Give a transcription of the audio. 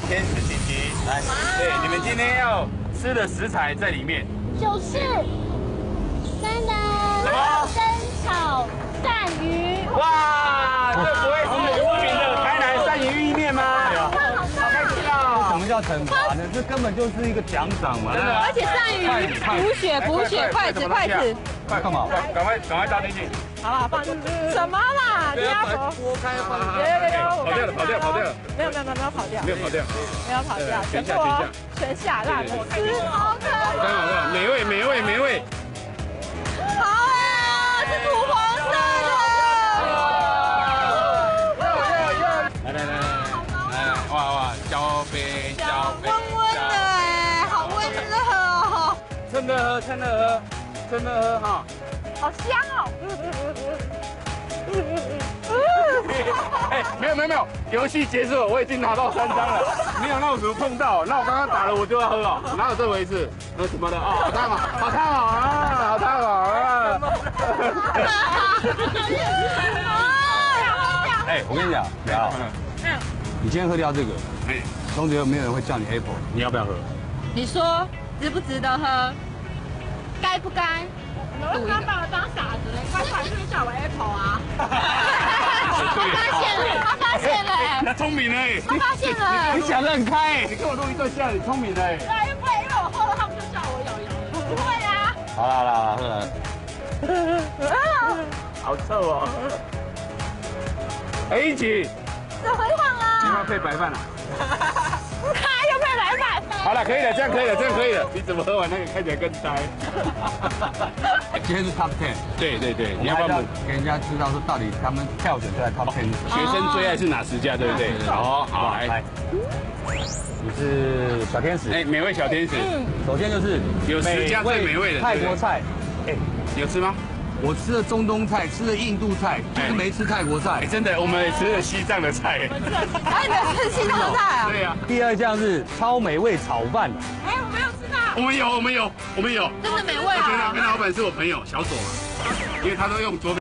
天使亲戚，来，对，你们今天要吃的食材在里面， 就是丹丹生炒鳝鱼。 哇，这不会是有名的台南鳝鱼意面吗？好开心啊！ 什么叫惩罚呢？这根本就是一个奖赏嘛！ 真的， 而且鳝鱼补血补血，筷子， 快干嘛？赶快倒进去！ 好了，放什么啦？你要拨开放。 跑掉了。没有跑掉。 全下烂了，吃好可爱。 刚好，美味。 好哎，是土黄色的。 来，哇，交杯， 温温的哎，好温热哦。 趁热喝哈。 好香哦！ 哎，没有，游戏结束了，我已经拿到3张了。没有，那我怎么碰到？那我刚刚打了，我就要喝哦，哪有这回事？那什么的哦，好烫啊！ 哎，我跟你讲，聊，你今天喝掉这个，从此以后没有人会叫你 Apple， 你要不要喝？ 你说值不值得喝？该不该？ 他把我当傻子了，快是不是叫我 Apple 啊？他发现了， 他聪明哎， 他发现了， 你想得很开哎，你跟我录一段下，你聪明哎。 对，因为我喝了，他们就叫我瑶瑶。不会啊。 好啦，喝了。 好臭哦！哎，一起。 这回晃了。 今晚配白饭啊？ 又配白饭。 好了，可以了，这样可以了。你怎么喝完那个看起来更呆？ 今天是 Top 10， 对，你要不要给人家知道说到底他们票选出来 Top 10？ 学生最爱是哪10家，对不对？好，来， 你是小天使， 哎，美味小天使， 首先就是有10家最美味的泰国菜，哎， 有吃吗？ 我吃了中东菜，吃了印度菜，就是没吃泰国菜。 哎，真的，我们也吃了西藏的菜。 哎，你吃西藏菜啊？ 对呀。 第二项是超美味炒饭。 哎，我没有吃到。 我们有。 真的美味啊！ 跟老板是我朋友小左嘛，因为他都用左。